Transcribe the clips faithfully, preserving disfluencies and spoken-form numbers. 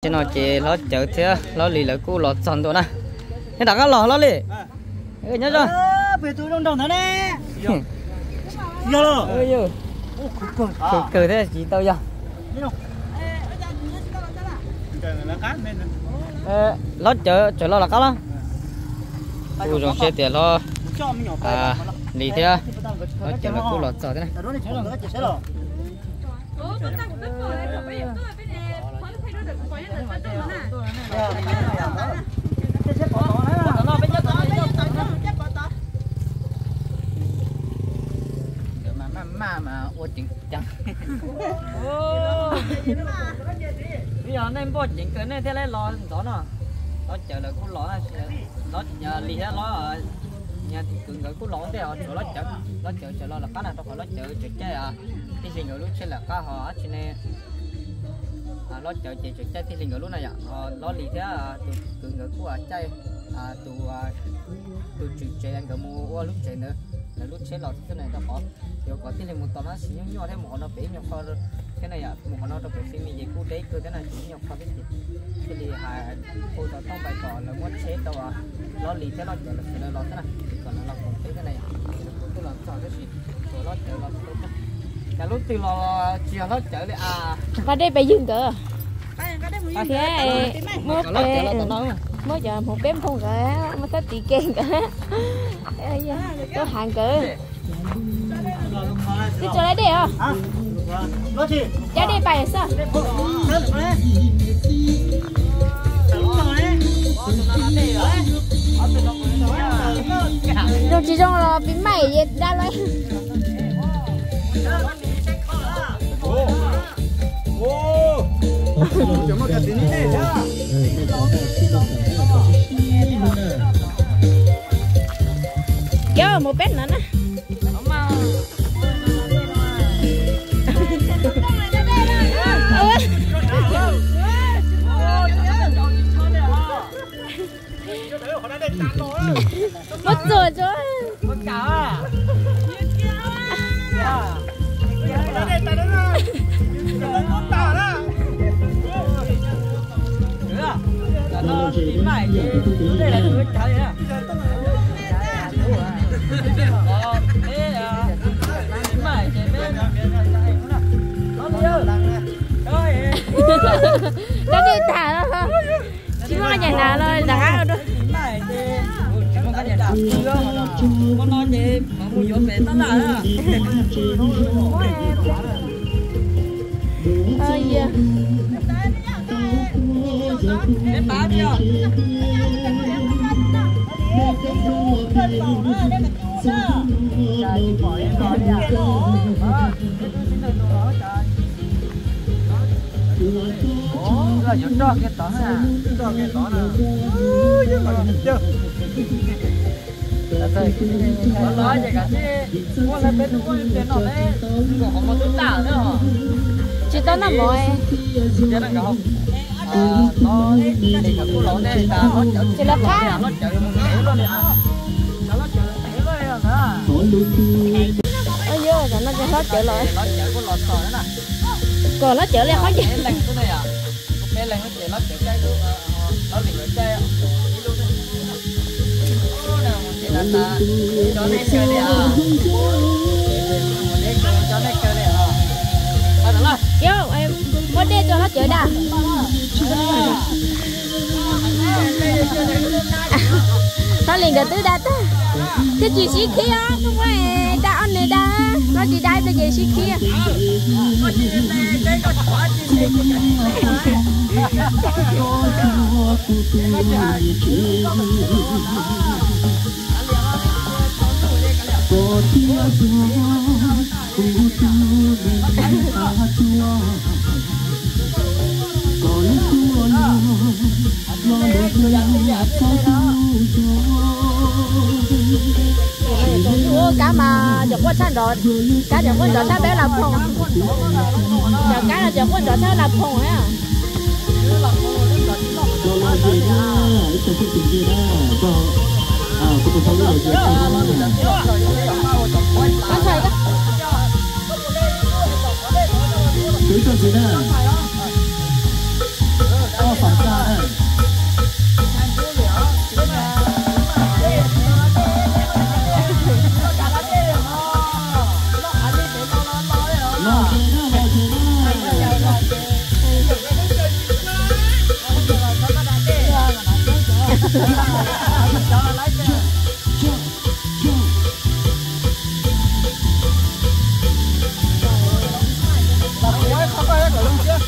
trên nó chỉ nó chở thế nó lì là cú lọt sòn thôi nè thế đặt cái lò nó lì nhớ chưa về tôi đông đông thế này giờ rồi ơi giờ cười cười thế chỉ tao giờ nó chở chở nó là cá đó cú dùng xe tiền nó à lì thế nó chở là cú lọt sòn thế này mà mà ô chỉnh chẳng bây giờ nên bỏ chỉnh cái này thế này lo đó nó nó chờ là cũng lo nó nhờ lì thế nó nhà cường người cũng lo thế họ nó chở nó chở chở lo là cá này đâu phải nó chở chở chơi à thì gì người lúc chơi là cá họ cho nên à nó chở chở chở chơi thì gì người lúc này à nó lì thế à từ cường người của chơi à từ từ chuyện chơi anh có mua lúc chơi nữa là lúc chơi lọt thế này đâu có rồi có tiền một tao nó xí nhau thế một nó bé nhau kho thế này à một nó đâu phải phim gì cũ đấy cứ thế này xí nhau kho biết gì cái gì hà cô tao không bài trò là muốn chế đâu à nó lì thế nó chở là phải nó thế này còn nó còn thế thế này à tôi làm trò cái gì rồi nó chở là cả lúc từ lò chiều nó chở đi à qua đây phải dừng cỡ thế một mới giờ một bém không cả mới tới tỷ kén cả có hàng cỡ đi chỗ đấy đi à cho đi bài sao rồi chỉ trong là bị mày gì ra lấy kéo một bét nữa nè mất rồi chứ mất cả à nó tím mày đây là thứ trái đấy à thế à tím mày trên bên nó đi đâu nó đi thả nó chỉ mong nhà nào thôi đá đâu mày chỉ mong cái nhà nào con nói gì mà mua vô về tất cả đó ơi da em bán đi à là giữ cho cái tỏ à cho cái tỏ nè chứ mà chưa là thôi nó nói gì cả chứ mua lại bên mua tiền nó đấy còn không có túi tảo nữa hả chỉ tao nằm rồi chứ nó không nó đây là cô lỗ đây là nó chở chỉ là cá nó chở một cái luôn nè nó chở cái luôn nè ôi vô rồi nó cho nó chở lại nó chở con lọt sỏi nữa nè còn nó chở lên khó gì lạnh cái này à cái lạnh nó chở nó chở cái nó bị cái cái cho nên chơi đi à cho nên chơi đi à à được rồi vô em có đi cho nó chơi đã nó liền được tứ đa ta thế chị xí kia không phải đã ăn này đã nó chỉ đai tới gì xí kia cá mà chụp qua sang rồi cá chụp qua rồi sao bé làm phong giờ cá là chụp qua rồi sao làm phong á cho lấy chứ không có cái luôn chứ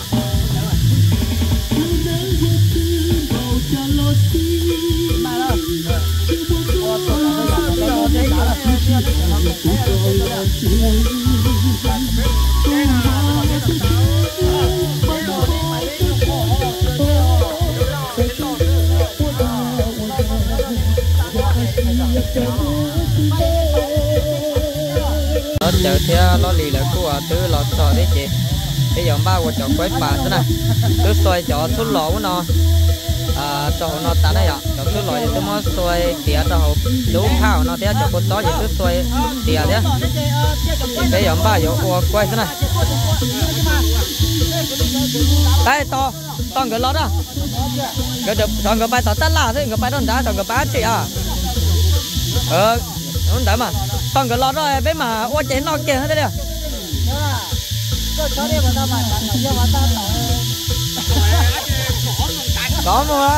nó chờ theo nó lì là của tứ lọt sò đấy chị bây giờ ba của chọn quét bà thế này cứ xoay cho chút lỗ của nó à cho nó tán này ạ cho chút lỗ thì tôi mới xoay tía cho hộp đủ thao nó theo cho con to thì cứ xoay tía thế bây giờ ba giờ qua quay thế này đây to to cái lót đó cái được chọn cái bài tỏ tất là thế cái bài đó đã chọn cái bài chị à ờ nó đã mà chọn cái lót rồi bé mà qua chén nó kia hết đấy à có mua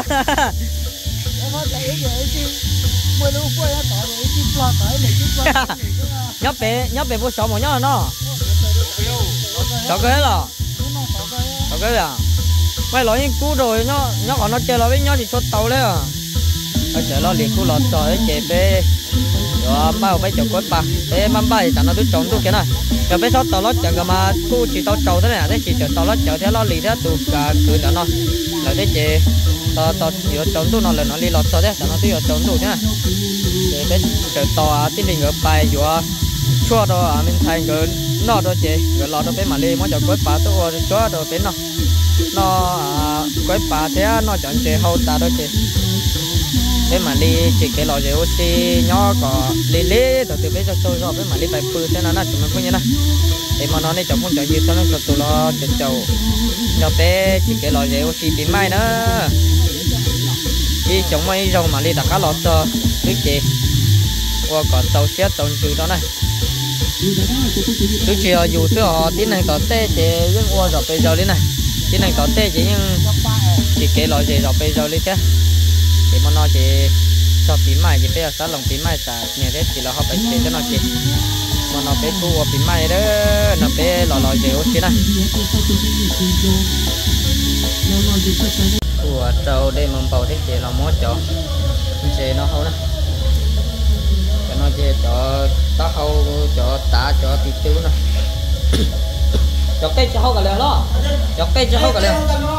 nhóc bé nhóc bé vô sổ một nhóc nó sổ cái là sổ cái là mày nói những cú rồi nhóc nhóc còn nó chơi nó với nhóc thì chốt tàu đấy à ở chợ nó liền cú lọt rồi chơi bé rồi bao bé chậu quất ba bé mắm ba thì chẳng nó đứt trống tu kia này rồi bé sau tàu nó chẳng mà cú chỉ tàu trâu thế này thế chỉ chở tàu nó chở theo nó lì theo tụ cả cứ cho nó là thế chị tàu tàu giữa trống tu nó là nó lì lọt rồi thế chẳng nó tuy ở trống tu thế này để bé chở tàu tin mình ở bài giữa chua đó à mình thay cái nó đó chị rồi lọt đó bé mà lì mới chở quất ba tôi chua đó bé nó nó quất ba thế nó chọn chị hậu ta đó chị thế mà đi chỉ cái lò rượu oxy nhỏ có lì lì rồi từ bây giờ tôi rồi với mà đi bài phư thế nào nó chúng mình cũng như này để mà nó này chồng muốn chọn gì cho nó cho tụi nó chọn chầu nhỏ bé chỉ cái lò rượu oxy bị mai nữa đi chồng mấy rau mà đi đặt cá lọt cho thứ chị qua còn tàu xe tàu trừ đó này thứ chị dù thứ họ tiến hành có tê chị nhưng qua rồi bây giờ đi này tiến hành có tê chỉ nhưng chỉ cái lò rượu rồi bây giờ đi thế thì mà nó chỉ cho phí mai chỉ bây giờ sát lòng phí mai trả nhà thế chỉ là họ phải chế cho nó chỉ mà nó phải thu phí mai đó nó phải lò lò dễ xí này của trâu đây mầm bầu thế chỉ là món chó chế nó hậu này cho nó chế cho tá hậu cho tá cho thịt tiêu này cho cây cho hậu cả liền đó cho cây cho hậu cả liền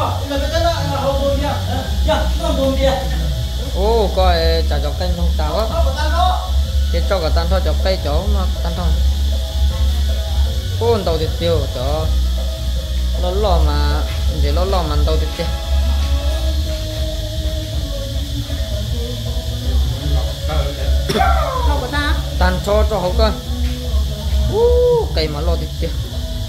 ô coi chả chọc cây không tao á cái cho cả tan thôi chọc cây chỗ nó tan thôi cô tàu thịt tiêu cho nó lo mà để nó lo mà tàu thịt tiêu tan cho cho hậu coi cây mà lo thịt tiêu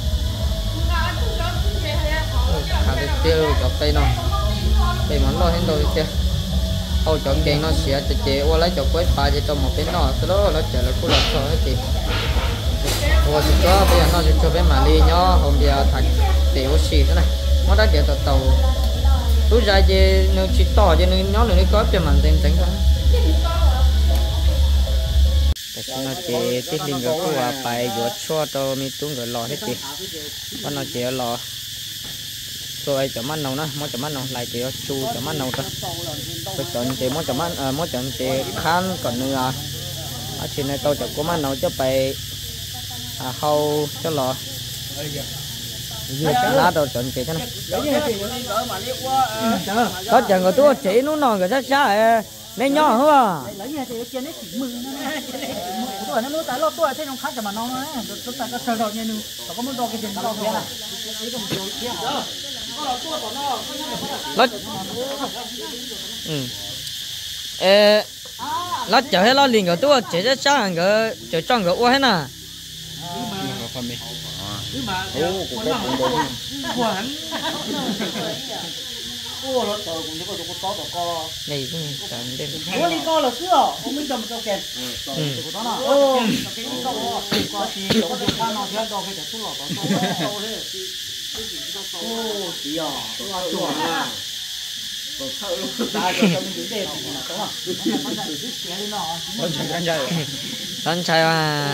thả thịt tiêu chọc cây nó cây mà lo hết tàu thịt tiêu hậu chọn kèn nó sẽ cho chị qua lấy chọc quét ba cho một cái nọ cái đó nó chờ là cú lọt thôi hết chị qua thì có bây giờ nó cho bé mà đi nhó hôm giờ thạch tiểu xì thế này nó đã để tàu tàu túi ra về nó chỉ to cho nên nhó nó có cho mình tiền tránh thôi tại nó chỉ tiết linh rồi cú à bài rồi cho cho mi tung rồi lò hết chị con nó chỉ lò tôi chọn mắm nấu nữa, mỗi chọn mắm nấu lại chỉ chu chọn mắm nấu thôi. Tôi chọn chỉ mỗi chọn mắm, mỗi chọn chỉ khan còn nữa. ở trên này tôi chọn có mắm nấu cho bài à, hầu cho lò. Lá đồ chọn chỉ thế này. Có chọn của tôi chỉ nó non cái rất xa mấy nhỏ không à? Nó ừ ê nó chở hết nó liền của tôi chỉ rất xa hàng cái chở trong cái ô hết nè. Cô nó tờ cũng có có to có này cũng chẳng đêm. Cô đi co là xưa, ông mới cầm cho kẹt. Ừ. Đó là. Ô, cái co có thì có được ăn nó theo đó cái chút lọ to to thế. Ô, tí à, to à. ta cho mình đứng đây thì là tốt à con trai à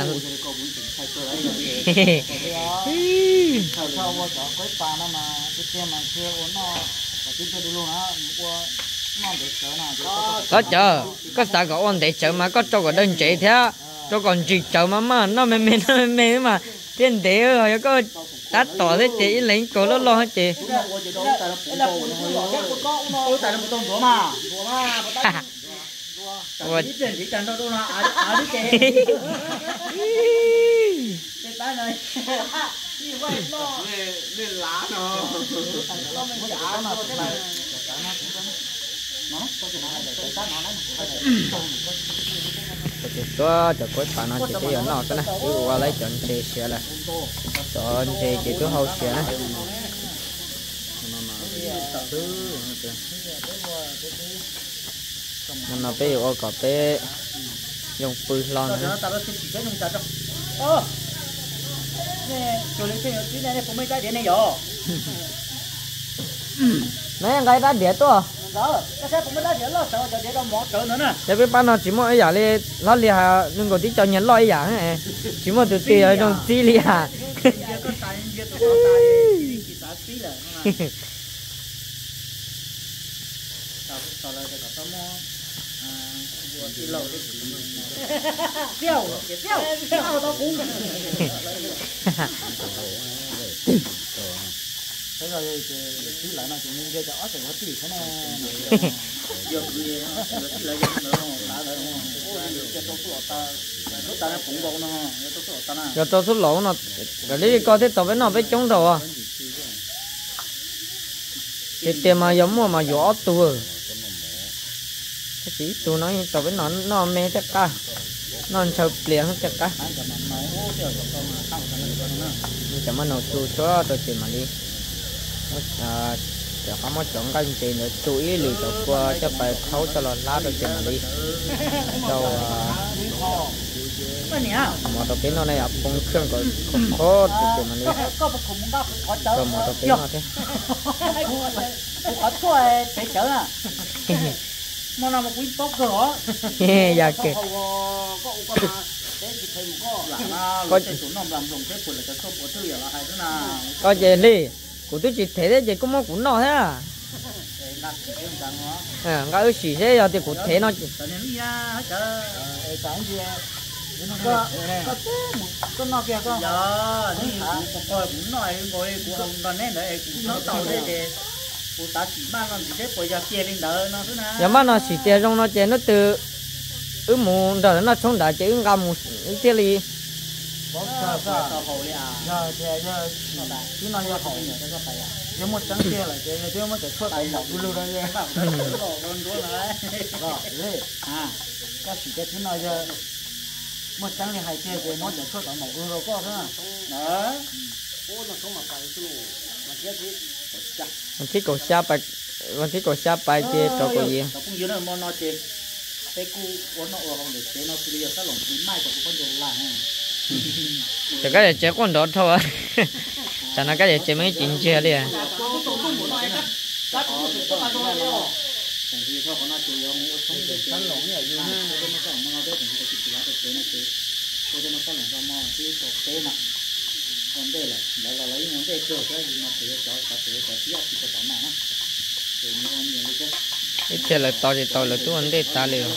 sau sau qua chỗ quấy pa nó mà cái xe mà xe ổn nó và tiếp theo luôn á qua nó để chở nào có chờ có sao có ổn để chờ mà có cho có đơn chị thế cho còn chỉ chờ mà mà nó mềm mềm nó mềm mềm mà tiền để rồi có tát tỏ thế chị lấy cổ nó lo hết chị tại là một tông đũa mà đũa mà Ủa. chỉ tiền chỉ cần đâu đâu là à à đứa trẻ cái tay này lên lá nó có cho cuối bạn nó chỉ cái gì nó cái này cứ qua lấy chọn chị sửa là chọn chị chị cứ hậu sửa này mình nó bé ở cỏ bé dùng pư lon nữa mấy anh gái đã đẻ to để biết ban nó chỉ muốn ấy giả đi nó liền hà nhưng có tí cho nhẫn lo ấy giả này chỉ muốn từ từ ở trong tí liền hà thế rồi thì lại nó chỉ nên cho chó thì có chỉ thế này giờ gì nó lại giờ nữa đã rồi cho tôi sửa ta tôi ta nó cũng bông nó tôi sửa ta nè rồi tôi sút lỗ nó cái đấy coi thế tao với nó với chống đầu à cái tiền mà giống mà mà gió tua cái chỉ tôi nói tao với nó nó mê chắc cả nó chụp liền hết chắc cả chẳng mà nó chú cho tôi chỉ mà đi à để không có chọn cái gì nữa chú ý lựa chọn qua cho bài thấu cho là lá tôi chỉ mà đi đâu mà tôi biết nó này à phong khương có có tôi chỉ mà đi rồi mà tôi biết nó thế có thôi để chở à mà nào mà quý tốt cửa dạ kìa có gì đi của tôi chỉ thế đấy chỉ có món cũng nó thế à à cái xì thế giờ thì cũng thế nó chỉ có có nó kia có giờ những cụ coi cũng nói ngồi cụ hồng đoàn này đấy nó tàu thế thì cụ ta chỉ mang làm gì thế bây giờ kia lên đỡ nó thế nào giờ mà nó xì tiền trong nó tiền nó từ ứ mù rồi nó xuống đại chỉ ngâm một cái gì có sao sao sao hậu à giờ giờ giờ chứ nó giờ hậu nhỉ cái có phải à giờ một trắng kia lại giờ giờ mới cái suốt đại một luôn rồi nha rồi đấy à cái gì cái thứ nó giờ một trắng thì hai kia rồi nó giờ suốt đại một luôn rồi có thế nào đó mình thích cổ xa bài mình thích cổ xa bài chơi trò cổ gì cũng như nó món nó chơi cái cu uốn nó uốn để chế nó bây giờ các lồng chín mai của con đồ là chỉ cái chế con đó thôi cho nó cái chế mấy chuyện chơi đi à còn đây là là là lấy món đây rồi cái gì mà tự cho cả tự cho tiếc thì có tao mà thì nó nhiều như thế ít chơi là to thì to là tôi ăn đây ta liền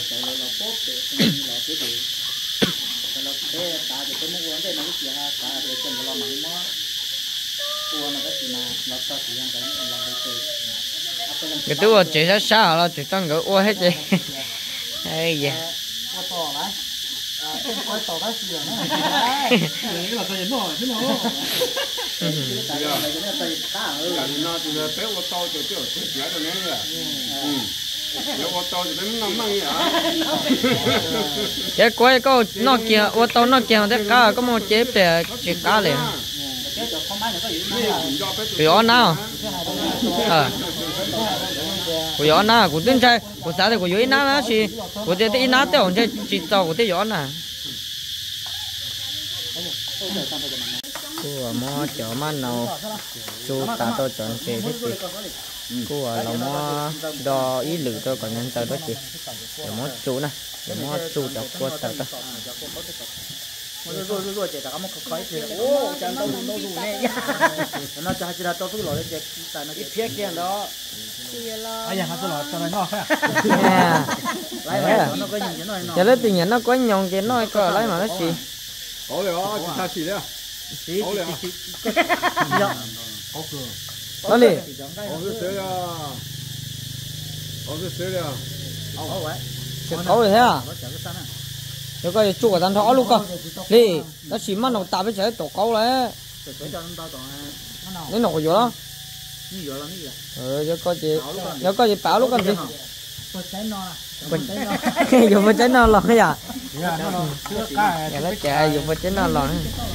cái tôi chỉ sát sao là chỉ tăng cái ô hết vậy hay vậy coi tàu đó gì nữa. Cái là tay nó chứ nó. Cái nó thì bé ô tô thì kiểu chết rồi nè rồi. Ừ. Bé ô tô thì nó nằm mang vậy. Cái quay có nó kia ô tô nó kia thế cả có một chế bè chỉ cá liền. Cái gió nào? Ờ. Cái gió nào? Cái tên trai, cái sao thì cái gió nào nó chỉ, cái tên tên nào tên chỉ tàu cái tên gió nào. cô mò chở mà nào chú ta tôi chọn xe hết chị cô là mò đo ý lử tôi còn nhân tờ đó chị để mò chú nè để mò chú cho cô tờ đó rồi rồi rồi chị đã có một cái gì ô chẳng đâu đâu đủ nè nó cho chị là cho tôi lỗi chị tại nó cái phía kia đó ai giờ tôi lọt cho nó ngon ha lấy về nó có nhìn nó giờ lấy tiền nó có nhông thì nó có lấy mà nó gì có rồi đó chúng ta chỉ đấy xí có rồi đó đi có cái sữa à có cái sữa à có vậy có rồi thế à nếu có chua của tan thọ luôn cơ đi nó chỉ mất nó tạo với trái tổ câu đấy nó nổi vô đó ừ nếu có gì nếu có gì bảo lúc con gì dùng với trái non lòn cái à nhà nó chạy dùng với trái non lòn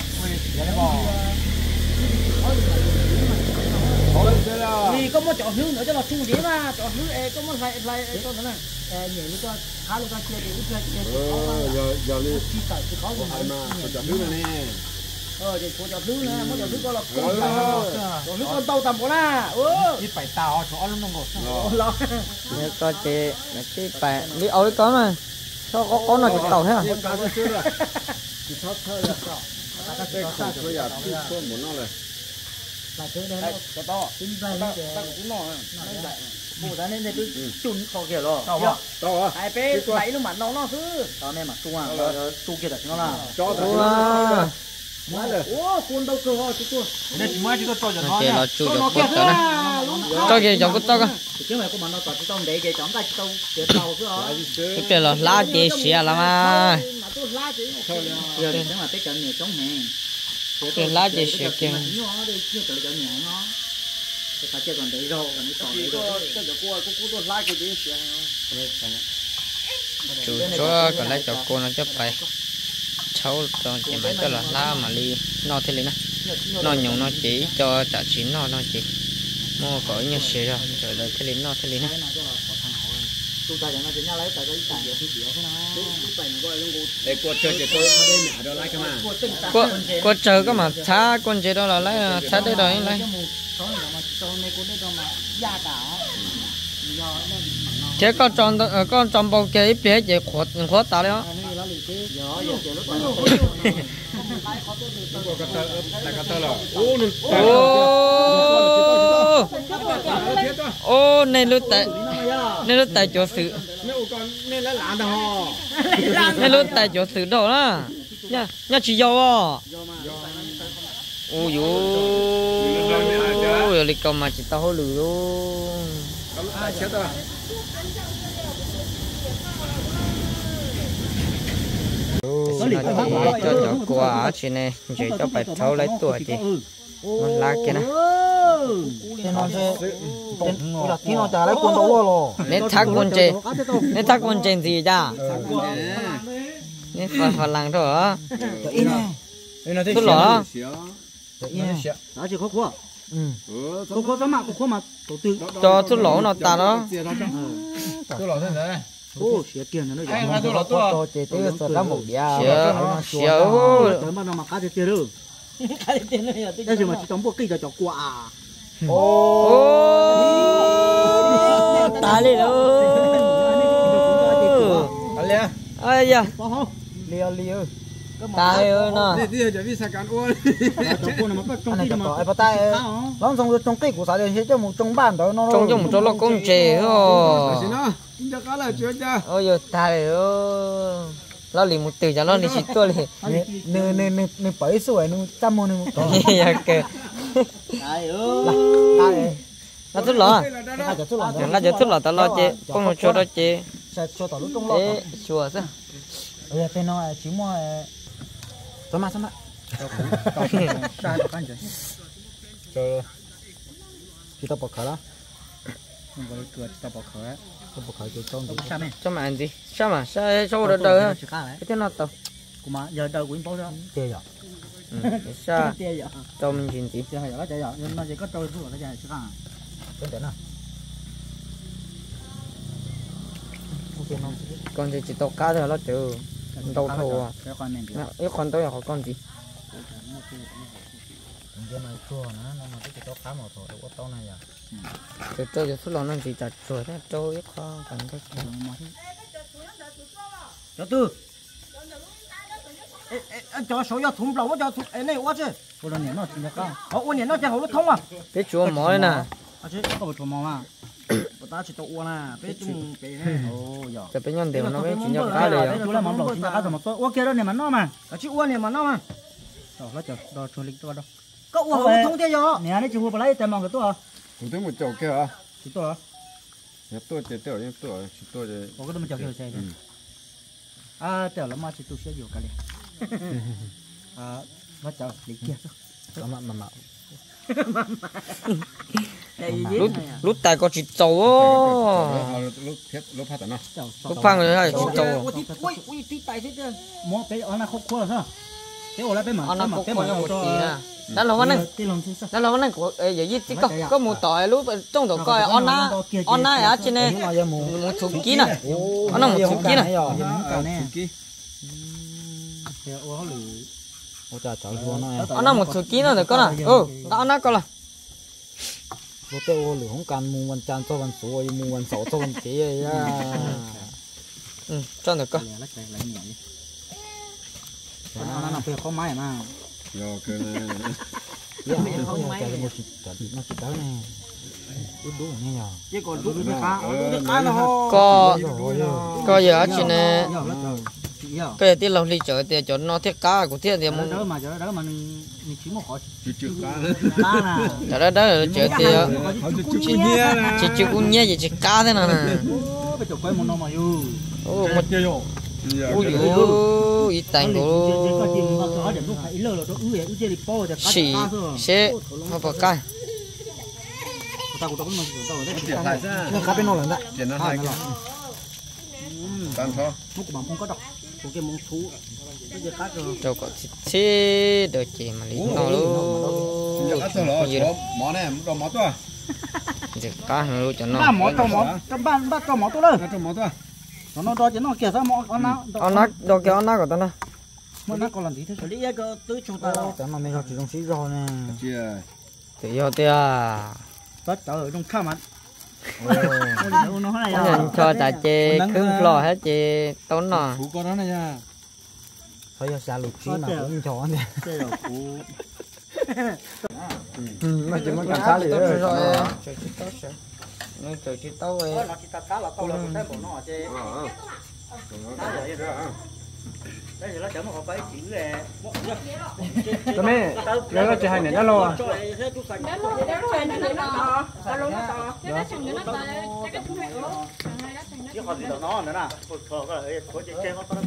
thì có một chỗ hư nữa cho nó chung gì mà chỗ hư có một lại lại cho nó này nhảy lúc con khá lúc con chơi thì lúc chơi ờ giờ giờ đi chi tỏi thì có gì mà có chỗ thứ này nè ờ thì có chỗ thứ nè có chỗ thứ có là con chỗ thứ con tàu tầm của na ừ đi phải tàu chỗ luôn không lo nếu có chị là cái bài đi ôi có mà sao có có nó cái tàu thế à chỉ thấp thôi là cái xa thôi giờ cứ không muốn nóเลย là thế đấy nó to tính ra nó cũng nó bù ra nên này cứ chun kho kia rồi to à hai bé bảy nó mà nó nó cứ tao nên mà tung à tung kia là nó là cho wow ô con đâu cơ ho chú con nên chỉ mới chỉ có cho cho nó chị là chủ được cốt đó nè cho chị chọn cốt to cơ chứ mày có mà nó tao chỉ tao để cái chọn tay tao để tao cứ ở cái là lá chị xìa là mà mà tôi lá chị giờ thì chắc là cái trận này chống hàng cái lá chị xìa kia nó đi chưa tự trận nhà nó ta chưa còn để rau còn cái tỏi để rau cái giờ cô cô cô tôi lá cái gì xìa chủ cho còn lấy cho cô nó chấp phải cháu cho chị mấy cho là lá mà đi nó thế này nè nó nhung nó chỉ cho trả chín nó nó chỉ mua có như xìa rồi trời ơi thế này nó thế này nè tôi ta nó chỉ nhà lấy tại cái tài địa thì địa thế nào để cô chơi cho tôi ở đây mẹ đó lấy cái mà cô cô chờ có mà xa con chị đó là lấy xa đây rồi lấy thế con tròn con tròn bao kia ít bé chị khuất khuất ta đấy á ô ô này lúc tại này lúc tại chỗ sự nên là làm đó này lúc tại chỗ sự đâu đó nha nha chỉ do à ôi yo rồi lịch công mà chỉ tao hối lừa luôn cho cho quà chị này chị cho phải thấu lấy tuổi chị nó lá kia nè nên thắc con chị nên thắc con chị gì ra nên phải phải làm thôi hả tôi lỏ đó chỉ khó quá khó khó phải mà khó mà tổ tư cho tôi lỏ nó ta đó tôi lọt thế này ô xía tiền nó anh tôi lọt tôi chị tôi sợ lắm một dia xía tới mà nó mà cá tiền rồi cá tiền này đây giờ mà chỉ trong bộ cây cho cho quà ô ta đi đâu Alia ai da liều liều ta ơi nó đi đi giờ đi sạc cán uốn anh này có ai bắt tay nó trong trong cây của sao đây cho một trong ban đó nó trong trong chỗ nó công trẻ rồi giờ cá là chưa chưa ôi giờ ta ơi nó liền một từ cho nó đi xịt tôi liền nè nè nè nè bảy tuổi nè trăm môn nè một con dạ kìa ai ơi ai nó thức lọ ai cho thức lọ nó cho thức lọ tao lo chị con một chỗ đó chị cho tao lúc trong lọ để chùa sao bây giờ nó chỉ mua sao mà sao mà sao tao can't rồi chỉ tao bỏ khởi đó không có cửa tao bỏ khởi tao bỏ khởi từ trong từ sao này cho mà ăn gì sao mà sao sao đó đời cái thế nào tao cũng mà giờ đời cũng bao nhiêu tiền rồi sao cho mình chuyện gì tiền rồi đó chạy rồi nhưng mà chỉ có trôi xuống nó chạy chứ không cái tiền nào con gì chỉ tao cá thôi nó chữ đâu thua cái con này cái con tôi là con gì cái này chua nó nó mà cái chỗ cá mỏ thổ được tao này à từ từ giờ phút lon nó chỉ chặt chuột thế trôi khó còn cái cho tư cho số cho thùng lẩu cho thùng này quá chứ cô là nhện nó chỉ là con họ uốn nhện nó chỉ hậu nó thông à cái chua mỏ này nè à chứ có một chùa mỏ mà ta chỉ tàu uốn à cái chung cái này ô giờ cái bên nhân đều nó mới chỉ nhau cáเลย chú là món lẩu chỉ là cá rồi mà tôi uốn kia đó này mà nó mà chứ uốn này mà nó mà rồi nó chờ rồi chùa lịch tôi đâu có uốn hậu thông thế giờ nè đấy chú vừa lấy tay mong cái tôi à cũng thấy một chậu kia à chỉ tôi à nhà tôi chỉ tôi nhưng tôi chỉ tôi thì có cái đó mình chờ kia xe à chờ lắm mà chỉ tôi sẽ vô cái này à nó chờ lịch kia thôi mà mà mà lúc lúc tài có chỉ trâu lúc thiết lúc phát nó lúc phăng rồi hay chỉ trâu ui ui tí tay thế chứ mua cái ở nó khô khô là sao cái ổ lại bên mà nó khô khô một tí nè đó là vấn đề đó là vấn đề của vậy gì tí có có một tỏi lúc trong đầu coi on na on na ở trên này một chục ký nè nó một chục ký nè nó một chục ký nữa được con nè ừ đó nó con là 我对我老公干木文站做文所以木文手做文姐呀， 嗯，真的个。 那那那不要好买嘛。 有可能。 要好买。我去找那去找呢。đủ đủ nghe nhở. Chứ còn đủ cái cá, đủ cái cá nó ho. Có có giờ trên này. Cái tí lâu đi chợ thì chỗ nó thiết cá của thiết thì muốn. Đó mà chỗ đó mà mình mình chỉ một hỏi. Chỉ chịu cá. Cá nè. Chỗ đó đó là chợ thì chỉ chỉ chịu con nhia gì chỉ cá thế nào nè. Cái chỗ quay một nó mà yêu. Ô một ôi dồi ít tành của xì xế không phải cay tao cũng đâu mà tao cá bên nó lần đó tiền nó hai cái tan thôi lúc mà không có độc của cái món thú đâu có xế được chị mà lý nó luôn món này đồ món to giờ cá hàng luôn cho nó ba món to món trong ba ba to món to lên trong món to nó đó chỉ nó kia sao món con nào con nát đâu kia con nát của tao nè món nát còn làm gì thế xử lý cái tứ chúng ta đâu chẳng mà mình chỉ trong xí rau nè chưa thì yêu tia tất cả ở trong khăm ăn nó cho ta chơi cứng lò hết chơi tốn nọ cú con đó này nha thôi giờ xả lục xí mà cũng cho nè mà chỉ muốn làm sao thì rồi rồi nó trời chỉ tao ấy nó chỉ cá là câu là một cái bộ nó chơi đây là chở một cái chữ về cái mẹ cái nó chỉ hai này nó lo à chứ còn gì đâu nó nữa nè thôi cái có chơi chơi nó tao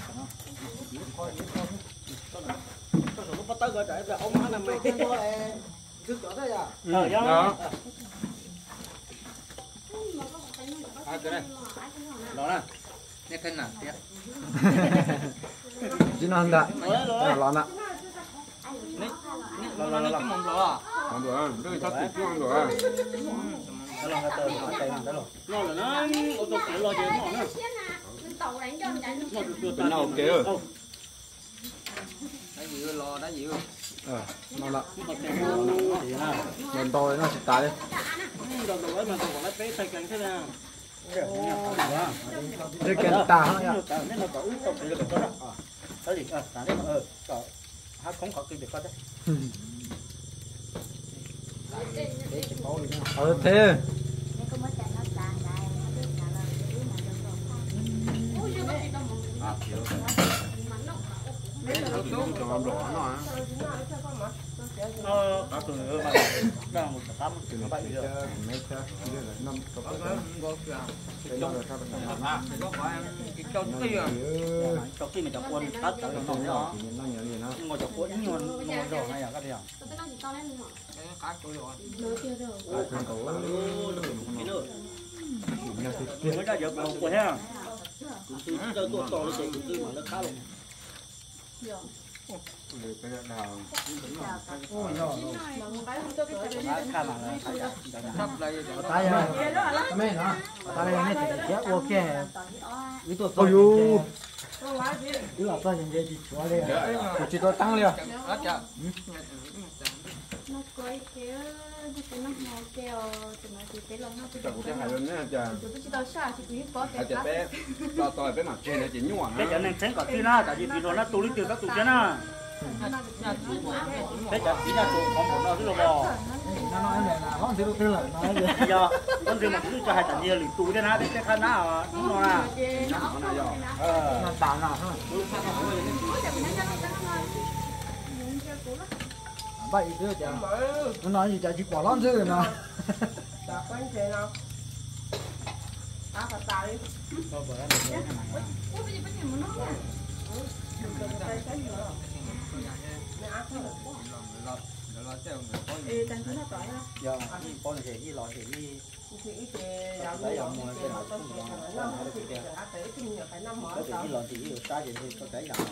nó bắt tay rồi chạy ra ông ăn mày cái đó cứ chỗ thế à ờ đó à cái này đó nè nghe thân nè chỉ nó ăn đã lon ạ nó nó cái mồm lò ăn được cái chắc tự chưa ăn được à nó là tờ nó tay nó rồi nó là nó ô tô cái lo gì nó nữa nó nào kế rồi đá dịu lò đá dịu ờ nó lạ lần to nó chỉ tái đi đầu đầu ấy mà còn lấy bé tay cánh thế nào cái cái tà nó nên nó có ướt không thì được đó cái gì à tà đấy mà ờ có hát không có cái được đấy ờ thế ờ có từ nữa mà đang một tám từ nó bảy giờ mấy cái năm cái đó là sao cho khi mà cho quân tắt tới nó nó ngồi cho quân nhưng mà ngồi rồi hay là cái gì à mới ra giờ còn của ha từ từ tôi to lên từ từ mà nó khá luôn cái nào khá mà tay à mấy nó tay này thì chắc ok ý tôi tôi ý là tôi nhìn thấy chỉ chúa đây chỉ tôi tăng liền nó coi kia cái nó mò keo tụi nó chỉ cái lòng nó Chả cũng chả hại luôn nè chả. tụi nó chỉ tao xa chỉ quý có Hại cái chả bé. Tao tao bé mà trên nó chỉ nhọn cái á. chả nên tránh cả kia na tại vì vì nó tụ lý từ các tụ chứ na cái chả chỉ là tụ không một nó rất là bò nó nói này là không thể được là nói gì giờ con gì mà cứ cho hai tận nhiều lì tụ chứ na để cái khăn na nó là Nó này rồi. ờ nó tàn nào thôi vậy chứ chả nó nói gì chả chỉ quả lon chứ nào giờ con này thì lò thì đi lấy dòng mà cái nào cũng được nó hay được kìa có thể đi lò thì được ta thì có cái dòng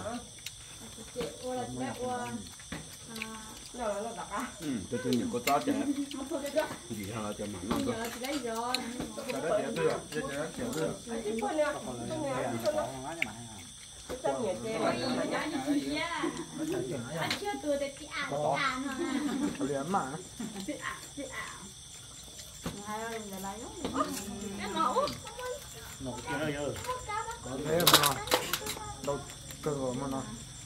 Ừ, tôi tôi nhiều có chó trẻ. Gì thằng là cho mặn nó cơ. Cái đó trẻ tôi à, trẻ trẻ trẻ tôi à. liền mà nó kia nó giờ có thế mà đâu cơ mà nó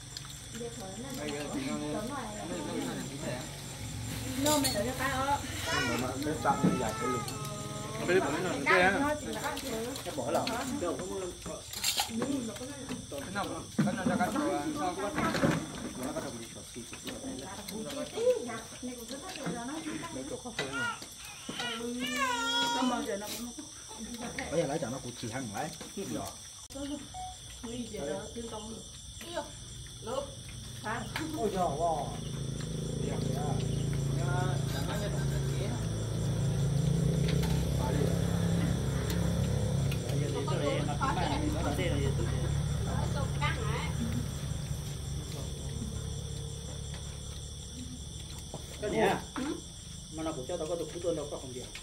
nó mày đợi cho cái đó mà cái tăng thì dài cái luôn Nó biết bọn nó cái á. cái bỏ lò đâu có cái nào cái nào cho cái sao có nó có đồng hồ xì xì bây giờ lấy cho nó cũng chỉ hàng lấy ôi trời ơi cái này à mà nó cũng cho tao có được phút tuần đâu có không được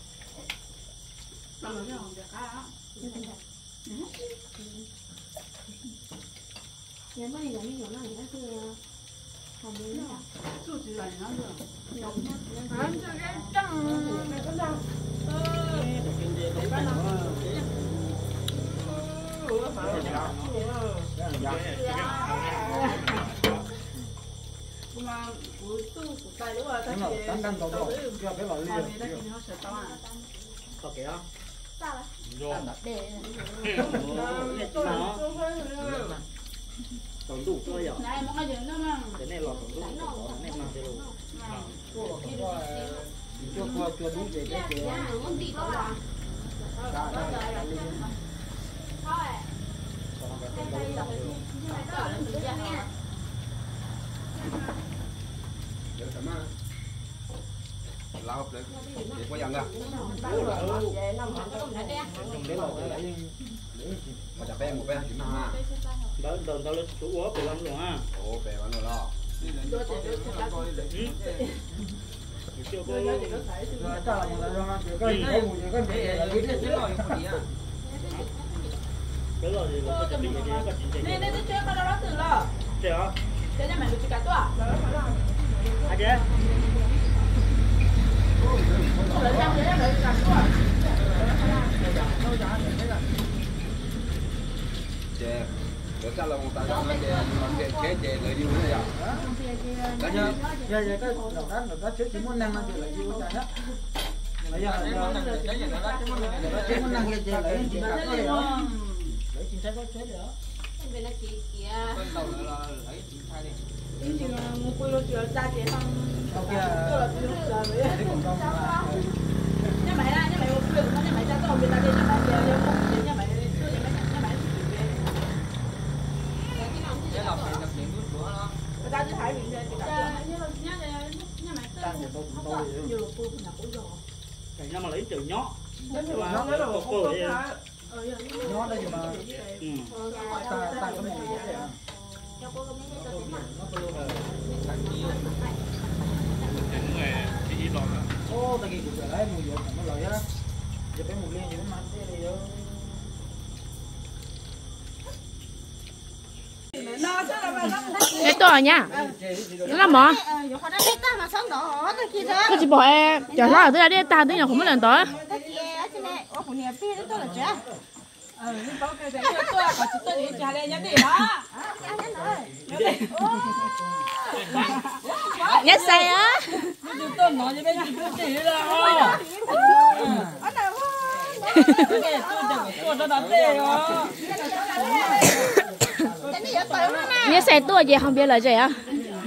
nếu mà là như nó thì nó cứ không biết nữa chút gì là nó được nóng nó cái trăng này có đâu mà buổi tu của tài đúng rồi nó tan tan đầu đầu cho cái lò liền có kìa để nó tổng đủ thôi rồi này mọi người nó mà cái này lò tổng đủ cái này mang theo luôn chưa qua chưa đúng về cái kia Để tầm á. Lao để để có dần ra. cái lò cái lấy Mà chả bé một bé chỉ mà. đó đồn tao lên chủ ốp rồi lắm rồi ha Ồ bé bạn rồi lo. chưa có ta là một là cái cái mùi cái cái là cái cái cái lòi một đi à cái lò gì nó có bị gì nó có chuyện gì nên nên chơi cái đó từ lo chơi hả chơi cho mày được cả tua à chứ Chè. Để sao là một tay nó chè mà chè chè chè lại như thế nào? cái giờ giờ cái đầu đất đầu đất trước chỉ muốn năng nó chỉ là gì vậy đó bây giờ chỉ muốn năng cái gì lấy chỉ là cái đó lấy chính sách có chế nữa bên nó kia kia bên đầu là lấy chỉ thay đi nhưng mà một quỳ lô chữa ra chế không sau kia cái còn trong nhà mày ra nhà mày một quỳ nó nhà mày ra tao người ta đi nhà mày giờ giờ không nhà mày tôi nhà mày nhà mày cái lọc này tập luyện đúng của nó người ta chỉ thấy mình chơi chỉ cả nhà nhà nhà mày tôi không có nhiều lô quỳ là cũng rồi cái nó mà lấy từ nhó nhưng mà nó là một cô vậy nó đây mà ừ ta ta có một cái ô ta kia cũng lấy mùi dầu nó lợi á giờ cái mùi liên gì nó mang cái này nó chắc là cái to nha nó làm mỏ cái chị bỏ chờ nó ở đây đi ta tới nhà không có lần tới nhất xe á nhất xe tua gì không biết là gì á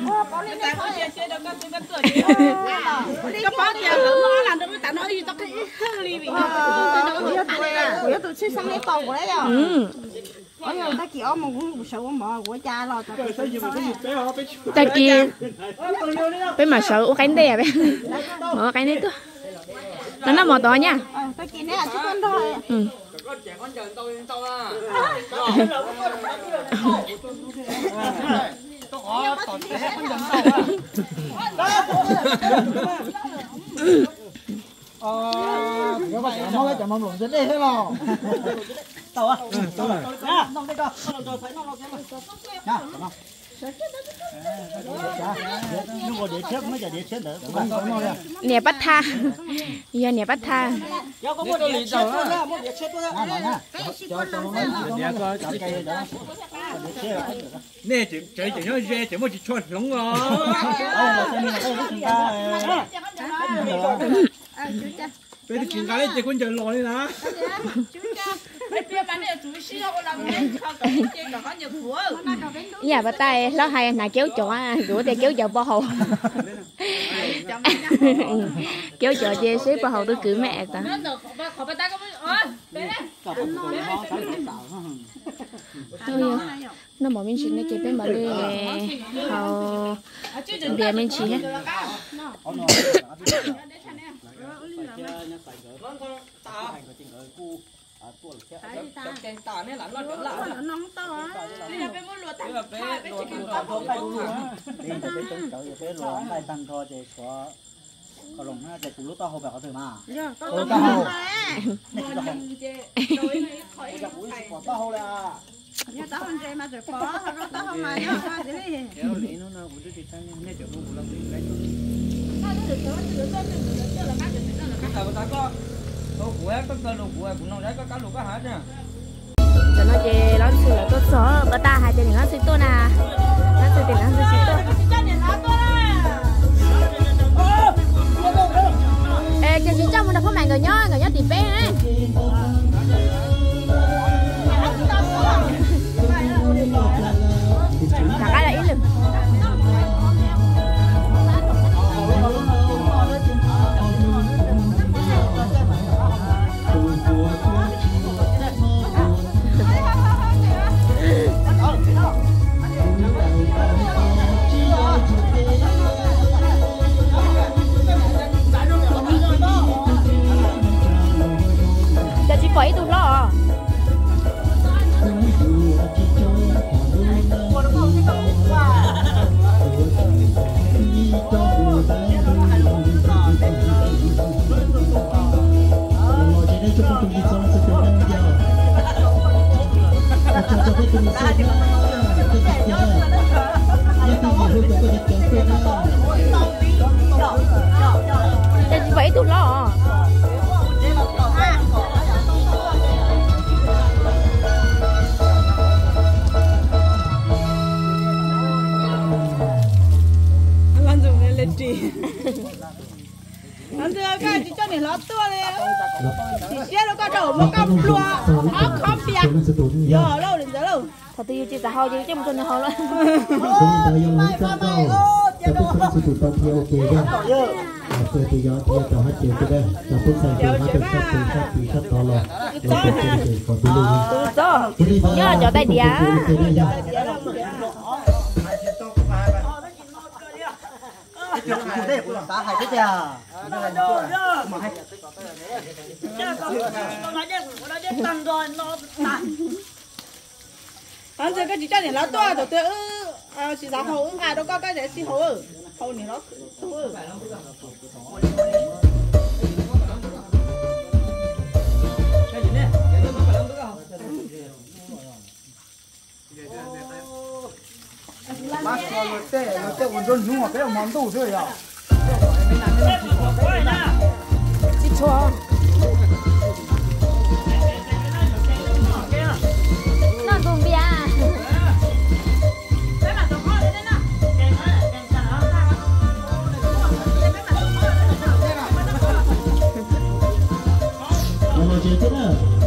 ta kia bên mà sợ cái đè bên mở cái đấy tôi nó nó mò to nha ừ. ờ các bạn nó lấy chậm mong luận đến đây thế nào tàu à tàu à nong đây coi rồi phải nong cái mà nha nè bắt tha giờ nè bắt tha nè chỉ chỉ chỉ nói dê chỉ một chỉ chuột lúng rồi bây giờ chuyện cái này chỉ quan trọng lo đi nè nhà bà tay nó hay là kéo chó rửa tay kéo chó bao hầu kéo chó dê xếp bao hầu tôi cưới mẹ ta nó bỏ mình chỉ nó chỉ bên bà lê hầu bia mình chỉ hết có lồng ha để cú tao hồ bạc có thể mà cú tao hồ tao hồ là nhà tao không chơi mà rồi phó tao không mà nhá kéo lý nó nó cũng đi sang nên chỗ mua lông đi lấy cái tao có có của có cơ lục của cũng nông đấy có cá lục có hả chứ cho nó chơi nó xử là tốt số bà ta hai chơi nó xử tốt nè nó xử tiền nó xử tốt ê cái gì trong mình đã có màn người nhớ người nhớ tìm bé ấy thằng cái là ý lực chỉ phải tụi lo chỉ phải tụi lo anh thưa các chị cho nên lót tua lên chị xe nó có đầu nó cầm lúa nó không bịa giờ lâu đến giờ lâu thật tiêu chỉ là hao chứ chứ không hao nữa tôi thì gió thì cho hết chuyện tôi đây là phút sau thì hết được sắp từ sắp từ sắp to rồi còn tôi đi nhớ cho tay đĩa đây của ta hay thế à anh giờ các chị cho nên lót tua rồi tôi ư chị giáo hậu ai đâu có cái để chị hậu ư hậu này nó ư cái gì nè cái nó có phải lông được không? Hãy subscribe cho kênh Ghiền Mì Gõ để không bỏ lỡ những video hấp dẫn. thế nó sẽ còn run run một cái món tủ thôi à chị cho nó dùng bia Rồi, rồi, chị tiếp nữa.